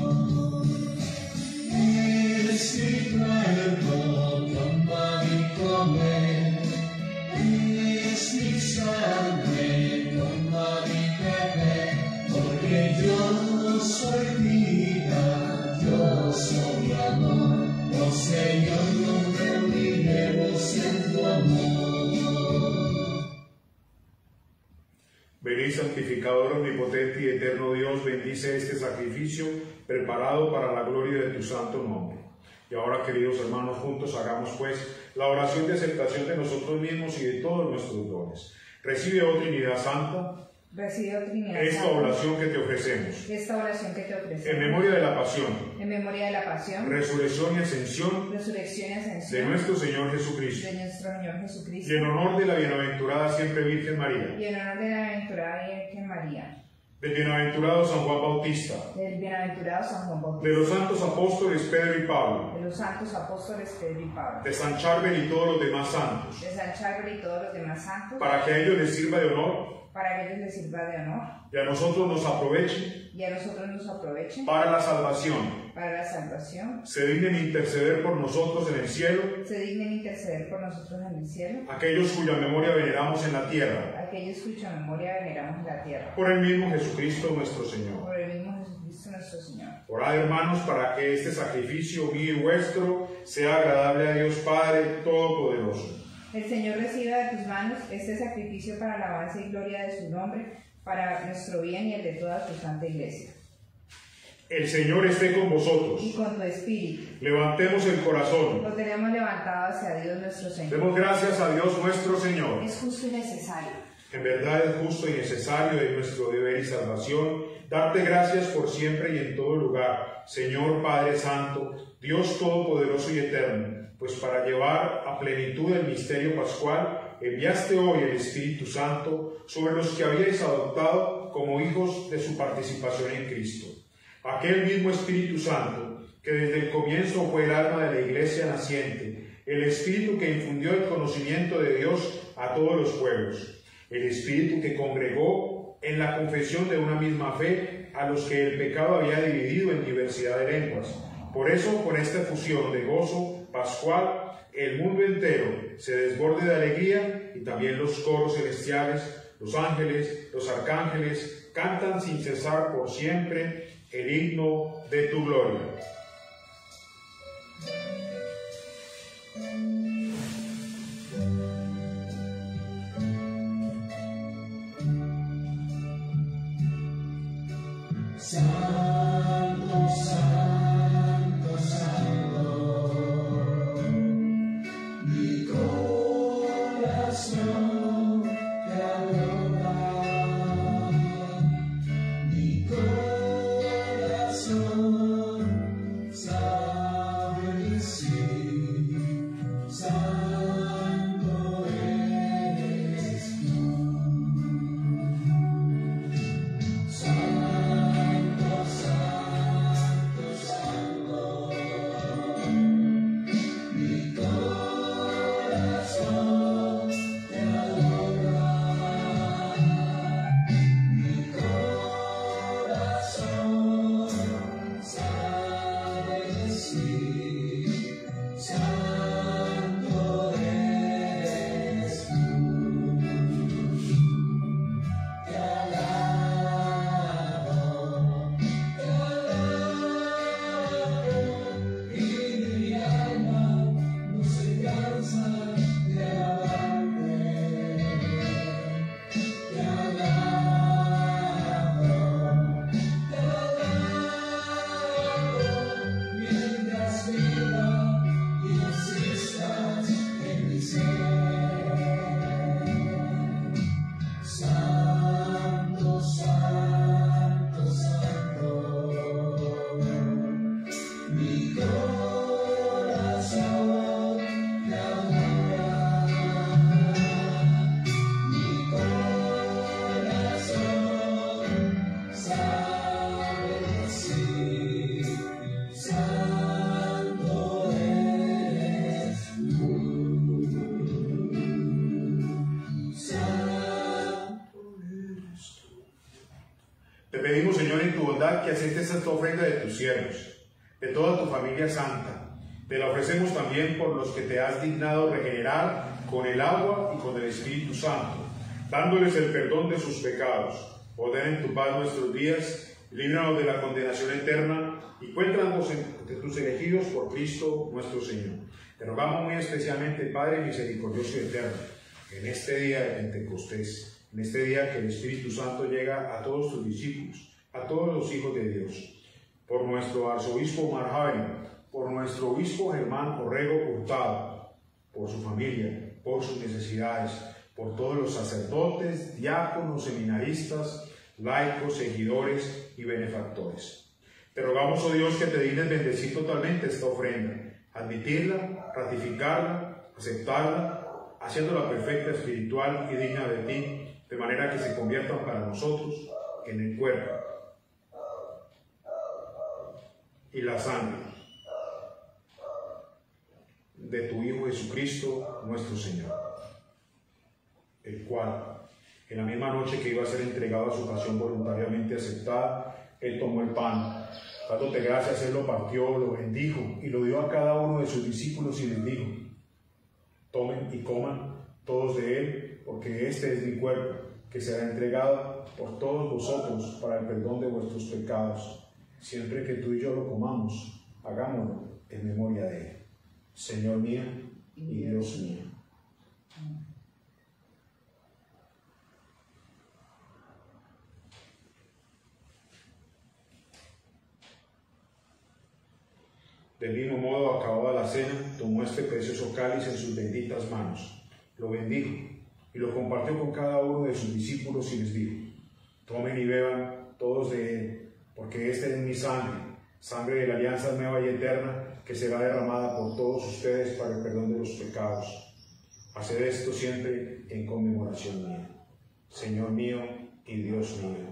Es mi cuerpo, toma y come. Es mi sangre, toma y bebe, porque yo soy vida, yo soy amor. Oh Señor, no me olvidemos en tu amor. Venid, santificador omnipotente y eterno Dios, bendice este sacrificio preparado para la gloria de tu santo nombre. Y ahora, queridos hermanos, juntos hagamos pues la oración de aceptación de nosotros mismos y de todos nuestros dones. Recibe, oh Trinidad Santa, Recibe, oh Trinidad esta Santa, oración que te ofrecemos, esta oración que te ofrecemos, en memoria de la pasión, en memoria de la pasión, resurrección y ascensión resurrección y de ascensión nuestro Señor Jesucristo, de nuestro Señor y Jesucristo, en honor de la bienaventurada siempre Virgen María, y en honor de la bienaventurada Virgen María, del bienaventurado San Juan Bautista, del bienaventurado San Juan de Bautista, los santos apóstoles Pedro y Pablo, de los santos apóstoles Pedro y Pablo, de San Charbel y todos los demás santos, de San Charbel y todos los demás santos, para que a ellos les sirva de honor para que ellos les sirva de honor y a nosotros nos aproveche y a nosotros nos aprovechen para la salvación. para la salvación, Se dignen interceder por nosotros en el cielo, se dignen interceder por nosotros en el cielo, aquellos cuya memoria veneramos en la tierra, aquellos cuya memoria veneramos en la tierra, por el mismo Jesucristo nuestro Señor. por el mismo Jesucristo nuestro Señor. Orad, hermanos, para que este sacrificio mío y vuestro sea agradable a Dios Padre Todopoderoso. El Señor reciba de tus manos este sacrificio para la alabanza y gloria de su nombre, para nuestro bien y el de toda su santa iglesia. El Señor esté con vosotros. Y con tu espíritu. Levantemos el corazón. Lo tenemos levantado hacia Dios nuestro Señor. Demos gracias a Dios nuestro Señor. Es justo y necesario. En verdad es justo y necesario de nuestro deber y salvación darte gracias por siempre y en todo lugar, Señor Padre Santo, Dios Todopoderoso y Eterno, pues para llevar a plenitud el misterio pascual, enviaste hoy el Espíritu Santo sobre los que habíais adoptado como hijos de su participación en Cristo. Aquel mismo Espíritu Santo, que desde el comienzo fue el alma de la Iglesia naciente, el Espíritu que infundió el conocimiento de Dios a todos los pueblos, el Espíritu que congregó en la confesión de una misma fe a los que el pecado había dividido en diversidad de lenguas. Por eso, con esta fusión de gozo pascual, el mundo entero se desborde de alegría y también los coros celestiales, los ángeles, los arcángeles, cantan sin cesar por siempre el himno de tu gloria. Santo, santo, santo, mi corazón te adora. Te pedimos, Señor, en tu bondad, que aceptes esta ofrenda de tus siervos, de toda tu familia santa. Te la ofrecemos también por los que te has dignado regenerar con el agua y con el Espíritu Santo, dándoles el perdón de sus pecados. Ordena en tu paz nuestros días, líbranos de la condenación eterna y cuéntanos entre tus elegidos por Cristo nuestro Señor. Te rogamos muy especialmente, Padre misericordioso y eterno, que en este día de Pentecostés, en este día que el Espíritu Santo llega a todos tus discípulos, a todos los hijos de Dios, por nuestro arzobispo Omar Jaén, por nuestro obispo Germán Orrego Hurtado, por su familia, por sus necesidades, por todos los sacerdotes, diáconos, seminaristas, laicos, seguidores y benefactores. Te rogamos, oh Dios, que te dignes bendecir totalmente esta ofrenda, admitirla, ratificarla, aceptarla, haciéndola perfecta, espiritual y digna de ti, de manera que se conviertan para nosotros en el cuerpo y la sangre de tu Hijo Jesucristo, nuestro Señor, el cual, en la misma noche que iba a ser entregado a su pasión voluntariamente aceptada, Él tomó el pan, dándote gracias, Él lo partió, lo bendijo y lo dio a cada uno de sus discípulos y les dijo: tomen y coman todos de Él, porque este es mi cuerpo, que será entregado por todos vosotros para el perdón de vuestros pecados. Siempre que tú y yo lo comamos, hagámoslo en memoria de Él. Señor mío y Dios mío. Del mismo modo, acabada la cena, tomó este precioso cáliz en sus benditas manos, lo bendijo y lo compartió con cada uno de sus discípulos y les dijo: tomen y beban todos de él, porque esta es mi sangre, sangre de la alianza nueva y eterna, que será derramada por todos ustedes para el perdón de los pecados. Haced esto siempre en conmemoración mía. Señor mío y Dios mío.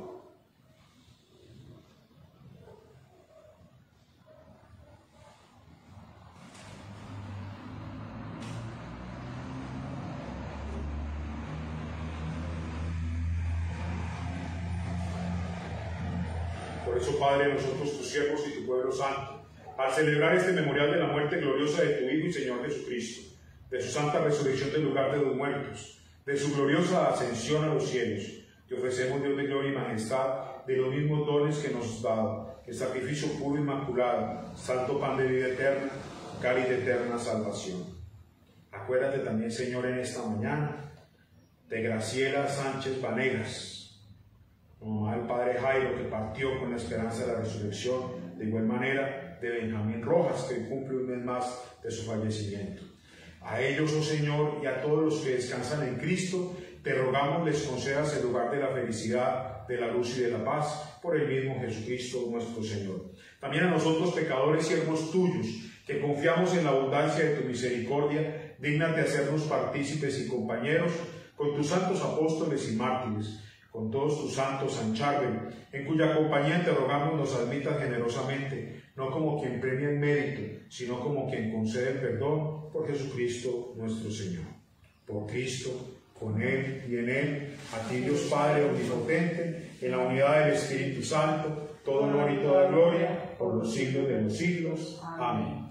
Por eso, Padre, nosotros tus siervos y tu pueblo santo, al celebrar este memorial de la muerte gloriosa de tu Hijo y Señor Jesucristo, de su santa resurrección del lugar de los muertos, de su gloriosa ascensión a los cielos, te ofrecemos, Dios de gloria y majestad, de los mismos dones que nos has dado, el sacrificio puro e inmaculado, santo pan de vida eterna, cáliz de eterna salvación. Acuérdate también, Señor, en esta mañana, de Graciela Sánchez Vanegas, al Padre Jairo, que partió con la esperanza de la resurrección, de igual manera de Benjamín Rojas, que cumple un mes más de su fallecimiento. A ellos, oh Señor, y a todos los que descansan en Cristo, te rogamos les concedas el lugar de la felicidad, de la luz y de la paz, por el mismo Jesucristo nuestro Señor. También a nosotros, pecadores siervos tuyos, que confiamos en la abundancia de tu misericordia, dígnate hacernos partícipes y compañeros con tus santos apóstoles y mártires, con todos tus santos San Charbel, en cuya compañía te rogamos nos admitas generosamente, no como quien premia el mérito, sino como quien concede el perdón, por Jesucristo nuestro Señor. Por Cristo, con Él y en Él, a ti Dios Padre omnipotente, en la unidad del Espíritu Santo, todo honor y toda gloria, por los siglos de los siglos. Amén.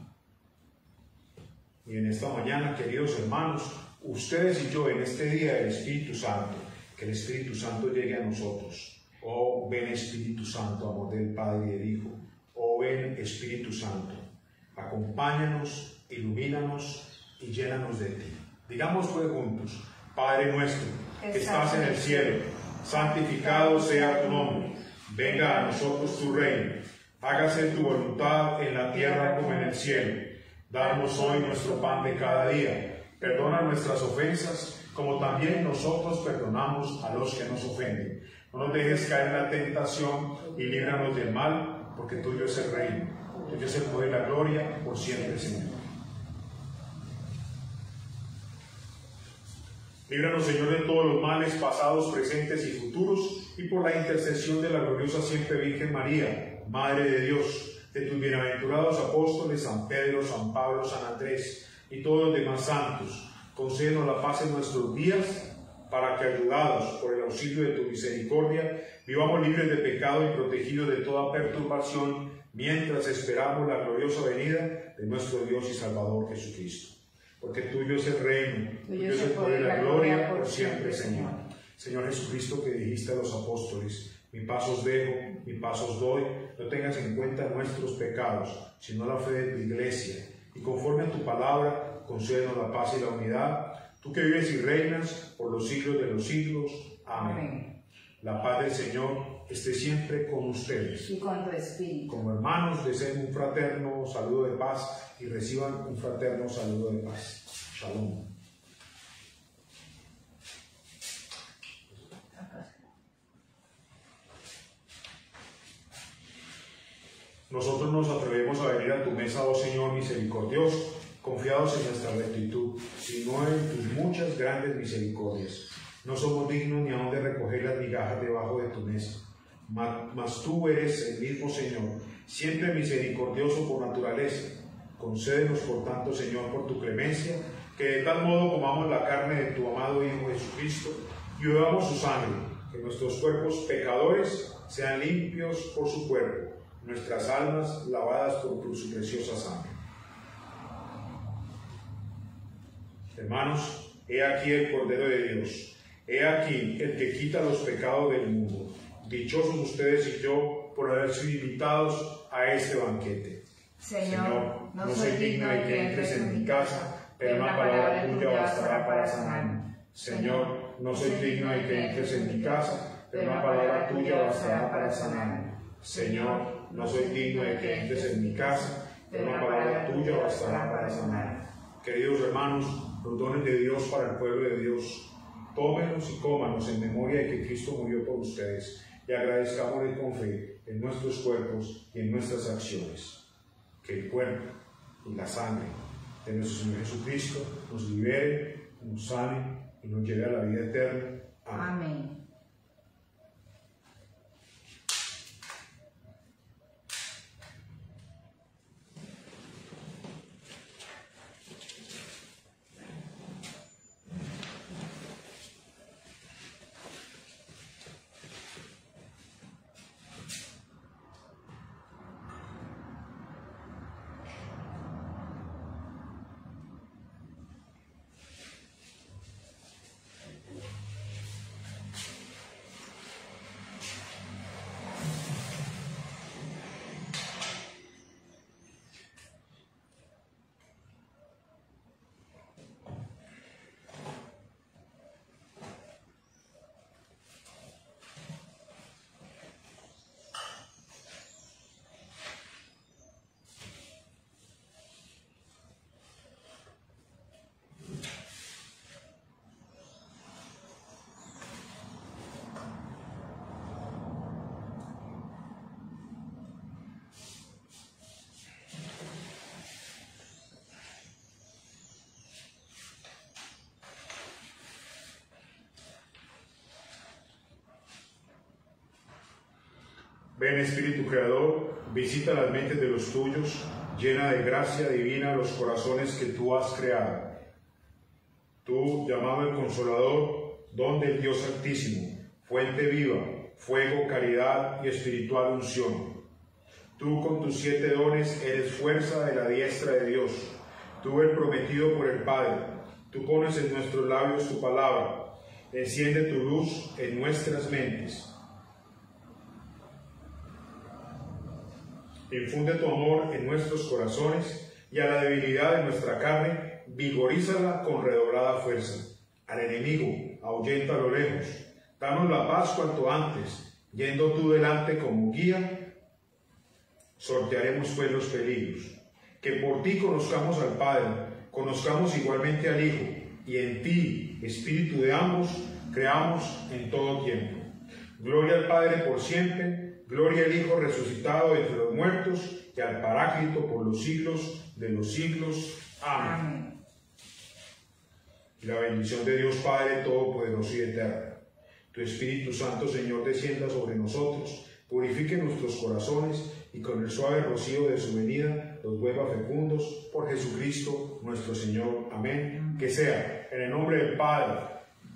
Y en esta mañana, queridos hermanos, ustedes y yo, en este día del Espíritu Santo, que el Espíritu Santo llegue a nosotros. Oh, ven Espíritu Santo, amor del Padre y del Hijo. Oh, ven Espíritu Santo, acompáñanos, ilumínanos y llénanos de ti. Digamos pues juntos: Padre nuestro, que estás en el cielo, santificado sea tu nombre. Venga a nosotros tu reino. Hágase tu voluntad en la tierra como en el cielo. Danos hoy nuestro pan de cada día. Perdona nuestras ofensas, como también nosotros perdonamos a los que nos ofenden. No nos dejes caer en la tentación y líbranos del mal, porque tuyo es el reino, tuyo es el poder y la gloria, por siempre, Señor. Líbranos, Señor, de todos los males pasados, presentes y futuros, y por la intercesión de la gloriosa siempre Virgen María, Madre de Dios, de tus bienaventurados apóstoles, San Pedro, San Pablo, San Andrés, y todos los demás santos, concédenos la paz en nuestros días, para que, ayudados por el auxilio de tu misericordia, vivamos libres de pecado y protegidos de toda perturbación, mientras esperamos la gloriosa venida de nuestro Dios y Salvador Jesucristo. Porque tuyo es el reino, tuyo es el poder y la gloria por siempre, Señor. Señor Jesucristo, que dijiste a los apóstoles: mi paz os dejo, mi paz os doy, no tengas en cuenta nuestros pecados, sino la fe de tu iglesia, y conforme a tu palabra, concédenos la paz y la unidad, tú que vives y reinas por los siglos de los siglos. Amén. La paz del Señor esté siempre con ustedes. Y con tu espíritu. Como hermanos, deseen un fraterno saludo de paz y reciban un fraterno saludo de paz. Shalom. Nosotros nos atrevemos a venir a tu mesa, oh Señor misericordioso, confiados en nuestra rectitud, sino en tus muchas grandes misericordias. No somos dignos ni aun de recoger las migajas debajo de tu mesa, mas tú eres el mismo Señor, siempre misericordioso por naturaleza. Concédenos, por tanto, Señor, por tu clemencia, que de tal modo comamos la carne de tu amado Hijo Jesucristo y bebamos su sangre, que nuestros cuerpos pecadores sean limpios por su cuerpo, nuestras almas lavadas por su preciosa sangre. Hermanos, he aquí el Cordero de Dios, he aquí el que quita los pecados del mundo. Dichosos ustedes y yo por haber sido invitados a este banquete. Señor, no soy digno de que entres en mi casa, pero una palabra tuya bastará para sanarme. Señor, no soy digno de que entres en mi casa, pero una palabra tuya bastará para sanarme. Señor, no soy digno de que entres en mi casa, pero una palabra tuya bastará para sanarme. Queridos hermanos, los dones de Dios para el pueblo de Dios, tómenlos y cómanos en memoria de que Cristo murió por ustedes, y agradezcámosle con fe en nuestros cuerpos y en nuestras acciones. Que el cuerpo y la sangre de nuestro Señor Jesucristo nos libere, nos sane y nos lleve a la vida eterna. Amén. Amén. Ven, Espíritu Creador, visita las mentes de los tuyos, llena de gracia divina los corazones que tú has creado. Tú, llamado el Consolador, don del Dios Altísimo, fuente viva, fuego, caridad y espiritual unción. Tú, con tus 7 dones, eres fuerza de la diestra de Dios. Tú, el prometido por el Padre, tú pones en nuestros labios tu palabra. Enciende tu luz en nuestras mentes. Infunde tu amor en nuestros corazones y a la debilidad de nuestra carne, vigorízala con redoblada fuerza. Al enemigo, ahuyenta a lo lejos. Danos la paz cuanto antes. Yendo tú delante como guía, sortearemos pues los peligros. Que por ti conozcamos al Padre, conozcamos igualmente al Hijo, y en ti, Espíritu de ambos, creamos en todo tiempo. Gloria al Padre por siempre. Gloria al Hijo resucitado entre los muertos y al Paráclito por los siglos de los siglos. Amén. Amén. Y la bendición de Dios Padre Todopoderoso y Eterno, tu Espíritu Santo, Señor, descienda sobre nosotros, purifique nuestros corazones y con el suave rocío de su venida los vuelva fecundos por Jesucristo nuestro Señor. Amén. Que sea en el nombre del Padre,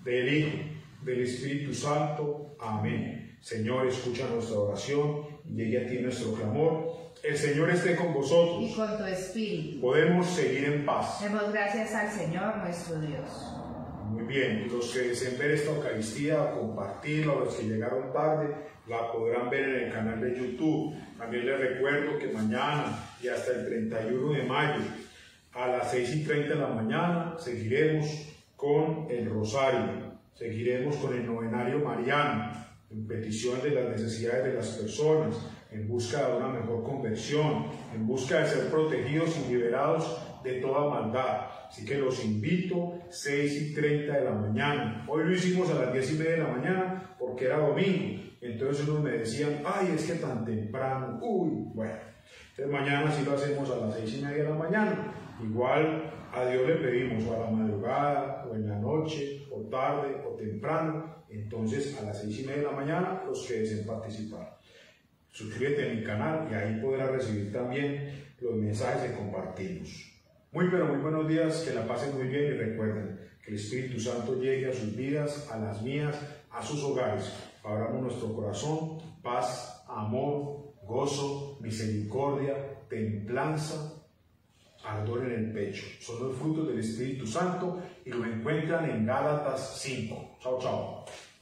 del Hijo, del Espíritu Santo. Amén. Señor, escucha nuestra oración y llegue a ti nuestro clamor. El Señor esté con vosotros. Y con tu espíritu. Podemos seguir en paz. Demos gracias al Señor nuestro Dios. Muy bien, los que deseen ver esta Eucaristía o compartirla, o los que llegaron tarde, la podrán ver en el canal de YouTube. También les recuerdo que mañana y hasta el 31 de mayo, a las 6:30 de la mañana, seguiremos con el Rosario, seguiremos con el Novenario Mariano, en petición de las necesidades de las personas, en busca de una mejor conversión, en busca de ser protegidos y liberados de toda maldad. Así que los invito, 6:30 de la mañana. Hoy lo hicimos a las 10:30 de la mañana porque era domingo. Entonces unos me decían, ay, es que tan temprano. Uy, bueno. Entonces mañana sí lo hacemos a las 6:30 de la mañana. Igual a Dios le pedimos o a la madrugada, o en la noche, o tarde, o temprano. Entonces a las 6:30 de la mañana los que deseen participar. Suscríbete a mi canal y ahí podrás recibir también los mensajes que compartimos. Muy pero muy buenos días, que la pasen muy bien y recuerden que el Espíritu Santo llegue a sus vidas, a las mías, a sus hogares. Abramos nuestro corazón, paz, amor, gozo, misericordia, templanza, ardor en el pecho. Son los frutos del Espíritu Santo y los encuentran en Gálatas 5. Chao, chao.